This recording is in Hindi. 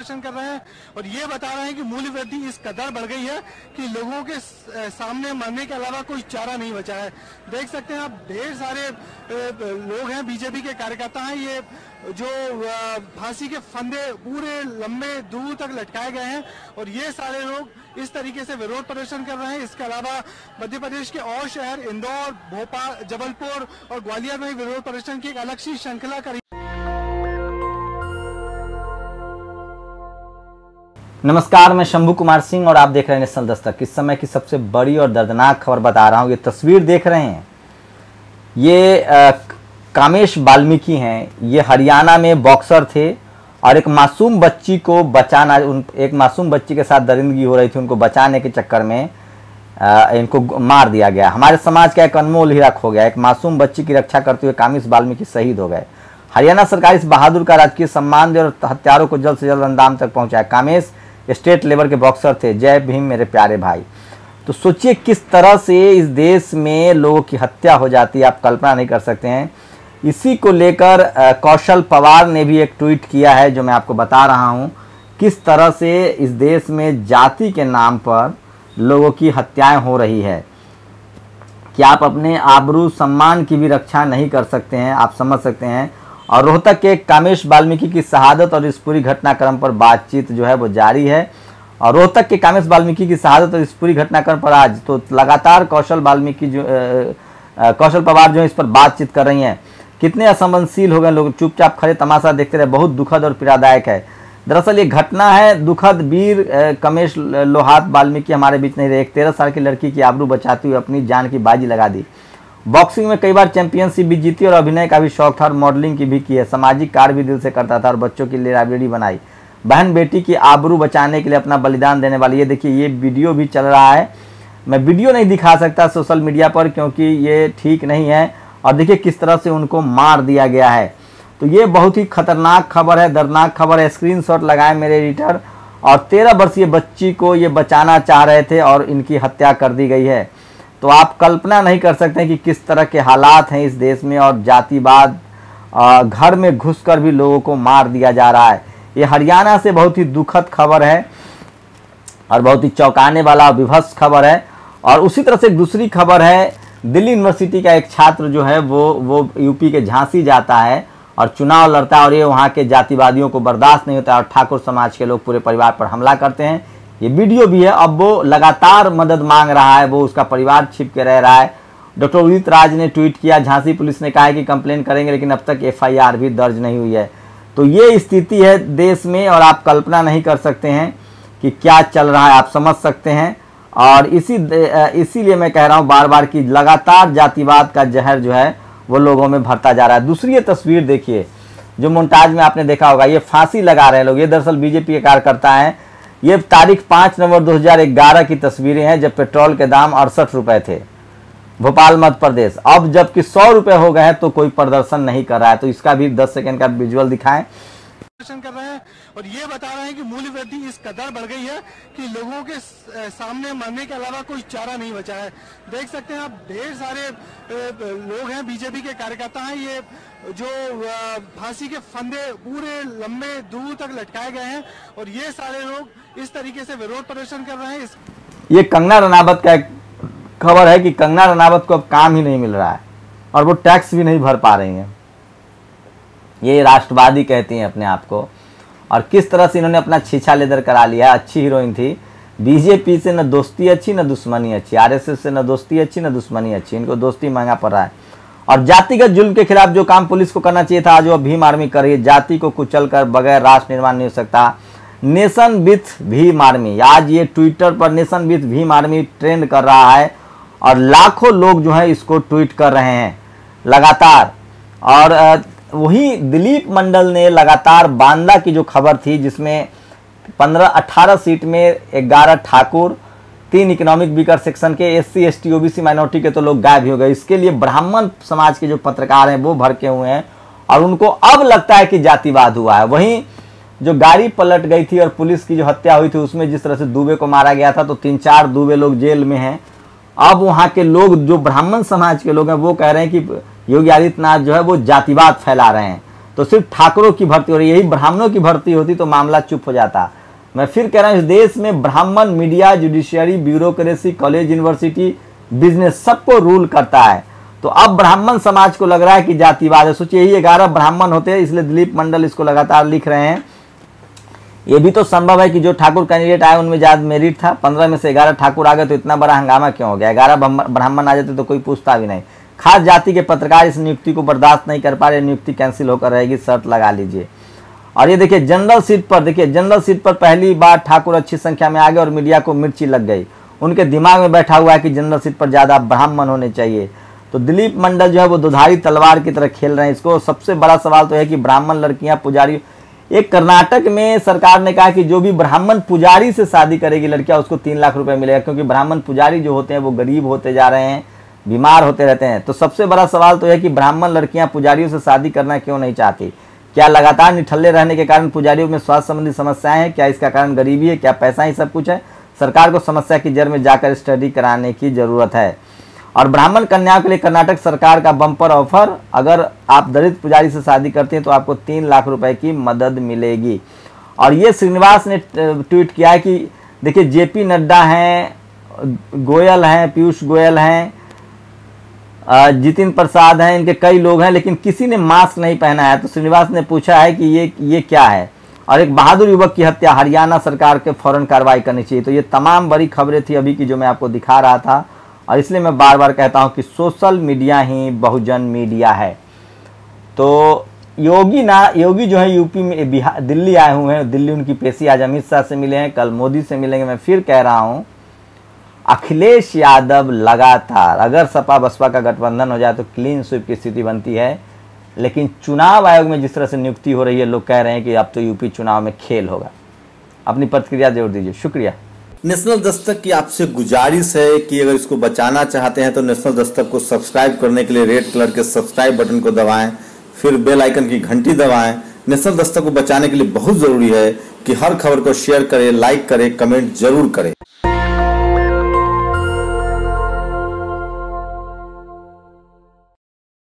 कर रहे हैं और ये बता रहे हैं कि मूल्य वृद्धि इस कदर बढ़ गई है कि लोगों के सामने मरने के अलावा कोई चारा नहीं बचा है। देख सकते हैं आप, ढेर सारे लोग हैं, बीजेपी के कार्यकर्ता हैं, ये जो फांसी के फंदे पूरे लंबे दूर तक लटकाए गए हैं और ये सारे लोग इस तरीके से विरोध प्रदर्शन कर रहे हैं। इसके अलावा मध्य प्रदेश के और शहर इंदौर, भोपाल, जबलपुर और ग्वालियर में विरोध प्रदर्शन की एक अलग सी श्रृंखला करी। नमस्कार, मैं शंभू कुमार सिंह और आप देख रहे हैं नेशनल दस्तक। इस समय की सबसे बड़ी और दर्दनाक खबर बता रहा हूँ। ये तस्वीर देख रहे हैं, ये कामेश वाल्मीकि हैं। ये हरियाणा में बॉक्सर थे और एक मासूम बच्ची को बचाना, एक मासूम बच्ची के साथ दरिंदगी हो रही थी, उनको बचाने के चक्कर में इनको मार दिया गया। हमारे समाज का एक अनमोल हीरा खो गया। एक मासूम बच्ची की रक्षा करते हुए कामेश वाल्मीकि शहीद हो गए। हरियाणा सरकार इस बहादुर का राजकीय सम्मान दे और हत्यारों को जल्द से जल्द अंजाम तक पहुंचाए। कामेश स्टेट लेवल के बॉक्सर थे। जय भीम मेरे प्यारे भाई। तो सोचिए किस तरह से इस देश में लोगों की हत्या हो जाती है, आप कल्पना नहीं कर सकते हैं। इसी को लेकर कौशल पवार ने भी एक ट्वीट किया है जो मैं आपको बता रहा हूं, किस तरह से इस देश में जाति के नाम पर लोगों की हत्याएं हो रही है कि आप अपने आबरू सम्मान की भी रक्षा नहीं कर सकते हैं। आप समझ सकते हैं। और रोहतक के कामेश वाल्मीकि की शहादत और इस पूरी घटनाक्रम पर बातचीत जो है वो जारी है। और रोहतक के कामेश वाल्मीकि की शहादत और इस पूरी घटनाक्रम पर आज तो लगातार कौशल पवार जो इस पर बातचीत कर रही हैं। कितने असंवेदनशील हो गए लोग, चुपचाप खड़े तमाशा देखते रहे। बहुत दुखद और पीड़ादायक है। दरअसल ये घटना है दुखद। वीर कामेश लोहात वाल्मीकि हमारे बीच नहीं रहे। एक 13 साल की लड़की की आबरू बचाते हुए अपनी जान की बाजी लगा दी। बॉक्सिंग में कई बार चैंपियनशिप भी जीती और अभिनय का भी शौक था और मॉडलिंग की भी की है। सामाजिक कार्य भी दिल से करता था और बच्चों के लिए लाइब्रेरी बनाई। बहन बेटी की आबरू बचाने के लिए अपना बलिदान देने वाली। ये देखिए, ये वीडियो भी चल रहा है। मैं वीडियो नहीं दिखा सकता सोशल मीडिया पर क्योंकि ये ठीक नहीं है। और देखिए किस तरह से उनको मार दिया गया है। तो ये बहुत ही खतरनाक खबर है, दर्दनाक खबर है। स्क्रीनशॉट लगाए मेरे एडिटर। और 13 वर्षीय बच्ची को ये बचाना चाह रहे थे और इनकी हत्या कर दी गई है। तो आप कल्पना नहीं कर सकते कि किस तरह के हालात हैं इस देश में। और जातिवाद, घर में घुसकर भी लोगों को मार दिया जा रहा है। ये हरियाणा से बहुत ही दुखद खबर है और बहुत ही चौंकाने वाला विभत्स खबर है। और उसी तरह से एक दूसरी खबर है, दिल्ली यूनिवर्सिटी का एक छात्र जो है वो यूपी के झांसी जाता है और चुनाव लड़ता है और ये वहाँ के जातिवादियों को बर्दाश्त नहीं होता और ठाकुर समाज के लोग पूरे परिवार पर हमला करते हैं। ये वीडियो भी है। अब वो लगातार मदद मांग रहा है, वो उसका परिवार छिप के रह रहा है। डॉक्टर उदित राज ने ट्वीट किया, झांसी पुलिस ने कहा है कि कंप्लेन करेंगे लेकिन अब तक FIR भी दर्ज नहीं हुई है। तो ये स्थिति है देश में और आप कल्पना नहीं कर सकते हैं कि क्या चल रहा है, आप समझ सकते हैं। और इसीलिए मैं कह रहा हूँ बार बार कि लगातार जातिवाद का जहर जो है वो लोगों में भरता जा रहा है। दूसरी ये तस्वीर देखिए जो मोन्टाज में आपने देखा होगा, ये फांसी लगा रहे हैं लोग। ये दरअसल बीजेपी के कार्यकर्ता हैं। ये तारीख 5 नवंबर 2011 की तस्वीरें हैं जब पेट्रोल के दाम 68 रुपए थे, भोपाल मध्य प्रदेश। अब जबकि 100 रुपए हो गए हैं तो कोई प्रदर्शन नहीं कर रहा है। तो इसका भी 10 सेकंड का विजुअल दिखाएं। कर रहे हैं और ये बता रहे हैं कि मूल्य वृद्धि इस कदर बढ़ गई है कि लोगों के सामने मरने के अलावा कोई चारा नहीं बचा है। देख सकते हैं आप, ढेर सारे लोग हैं, बीजेपी के कार्यकर्ता हैं, ये जो फांसी के फंदे पूरे लंबे दूर तक लटकाए गए हैं और ये सारे लोग इस तरीके से विरोध प्रदर्शन कर रहे हैं। ये कंगना रनावत का एक खबर है कि कंगना रनावत को अब काम ही नहीं मिल रहा है और वो टैक्स भी नहीं भर पा रही हैं। ये राष्ट्रवादी कहती हैं अपने आप को। और किस तरह से इन्होंने अपना छीछा लेदर करा लिया। अच्छी हीरोइन थी। बीजेपी से न दोस्ती अच्छी न दुश्मनी अच्छी, RSS से न दोस्ती अच्छी न दुश्मनी अच्छी। इनको दोस्ती महंगा पड़ रहा है। और जातिगत जुल्म के खिलाफ जो काम पुलिस को करना चाहिए था आज वो भीम आर्मी कर रही है। जाति को कुचल कर बगैर राष्ट्र निर्माण नहीं हो सकता। नेशन विथ भीम आर्मी, आज ये ट्विटर पर nation with Bhim army trend कर रहा है और लाखों लोग जो है इसको ट्वीट कर रहे हैं लगातार। और वही दिलीप मंडल ने लगातार बांदा की जो खबर थी जिसमें 15-18 सीट में 11 ठाकुर, 3 इकोनॉमिक वीकर सेक्शन के, SC ST OBC माइनॉरिटी के तो लोग गायब हो गए। इसके लिए ब्राह्मण समाज के जो पत्रकार हैं वो भड़के हुए हैं और उनको अब लगता है कि जातिवाद हुआ है। वहीं जो गाड़ी पलट गई थी और पुलिस की जो हत्या हुई थी उसमें जिस तरह से दुबे को मारा गया था तो 3-4 दुबे लोग जेल में हैं। अब वहाँ के लोग जो ब्राह्मण समाज के लोग हैं वो कह रहे हैं कि योगी आदित्यनाथ जो है वो जातिवाद फैला रहे हैं। तो सिर्फ ठाकुरों की भर्ती हो रही है, यही ब्राह्मणों की भर्ती होती तो मामला चुप हो जाता। मैं फिर कह रहा हूँ, इस देश में ब्राह्मण media, judiciary, bureaucracy, college, university, business सबको रूल करता है। तो अब ब्राह्मण समाज को लग रहा है कि जातिवाद है। सोचिए, यही 11 ब्राह्मण होते हैं, इसलिए दिलीप मंडल इसको लगातार लिख रहे हैं। ये भी तो संभव है कि जो ठाकुर कैंडिडेट आए उनमें ज्यादा मेरिट था, 15 में से 11 ठाकुर आ गए, तो इतना बड़ा हंगामा क्यों हो गया? 11 ब्राह्मण आ जाते तो कोई पूछता भी नहीं। खास जाति के पत्रकार इस नियुक्ति को बर्दाश्त नहीं कर पा रहे, नियुक्ति कैंसिल होकर रहेगी, शर्त लगा लीजिए। और ये देखिए जनरल सीट पर, देखिए जनरल सीट पर पहली बार ठाकुर अच्छी संख्या में आ गए और मीडिया को मिर्ची लग गई। उनके दिमाग में बैठा हुआ है कि जनरल सीट पर ज्यादा ब्राह्मण होने चाहिए। तो दिलीप मंडल जो है वो दुधारी तलवार की तरह खेल रहे हैं इसको। सबसे बड़ा सवाल तो है कि ब्राह्मण लड़कियां पुजारी, एक कर्नाटक में सरकार ने कहा कि जो भी ब्राह्मण पुजारी से शादी करेगी लड़कियां उसको 3 लाख रुपए मिलेगा, क्योंकि ब्राह्मण पुजारी जो होते हैं वो गरीब होते जा रहे हैं, बीमार होते रहते हैं। तो सबसे बड़ा सवाल तो है कि ब्राह्मण लड़कियां पुजारियों से शादी करना क्यों नहीं चाहती? क्या लगातार निठल्ले रहने के कारण पुजारियों में स्वास्थ्य संबंधी समस्याएं हैं? क्या इसका कारण गरीबी है? क्या पैसा ही सब कुछ है? सरकार को समस्या की जड़ में जाकर स्टडी कराने की जरूरत है। और ब्राह्मण कन्याओं के लिए कर्नाटक सरकार का बम्पर ऑफर, अगर आप दलित पुजारी से शादी करते हैं तो आपको 3 लाख रुपए की मदद मिलेगी। और ये श्रीनिवास ने ट्वीट किया है कि देखिए जेपी नड्डा हैं, गोयल हैं, पीयूष गोयल हैं, जितिन प्रसाद हैं, इनके कई लोग हैं, लेकिन किसी ने मास्क नहीं पहना है। तो श्रीनिवास ने पूछा है कि ये क्या है? और एक बहादुर युवक की हत्या, हरियाणा सरकार के फौरन कार्रवाई करनी चाहिए। तो ये तमाम बड़ी खबरें थी अभी की जो मैं आपको दिखा रहा था, और इसलिए मैं बार बार कहता हूं कि सोशल मीडिया ही बहुजन मीडिया है। तो योगी जो है यूपी में, बिहार, दिल्ली आए हुए हैं। दिल्ली उनकी पेशी, आज अमित शाह से मिले हैं, कल मोदी से मिलेंगे। मैं फिर कह रहा हूं, अखिलेश यादव लगातार, अगर सपा बसपा का गठबंधन हो जाए तो क्लीन स्वीप की स्थिति बनती है। लेकिन चुनाव आयोग में जिस तरह से नियुक्ति हो रही है, लोग कह रहे हैं कि अब तो यूपी चुनाव में खेल होगा। अपनी प्रतिक्रिया जरूर दीजिए, शुक्रिया। नेशनल दस्तक की आपसे गुजारिश है कि अगर इसको बचाना चाहते हैं तो नेशनल दस्तक को सब्सक्राइब करने के लिए रेड कलर के सब्सक्राइब बटन को दबाएं, फिर बेल आइकन की घंटी दबाएं। नेशनल दस्तक को बचाने के लिए बहुत जरूरी है कि हर खबर को शेयर करें, लाइक करें, कमेंट जरूर करें।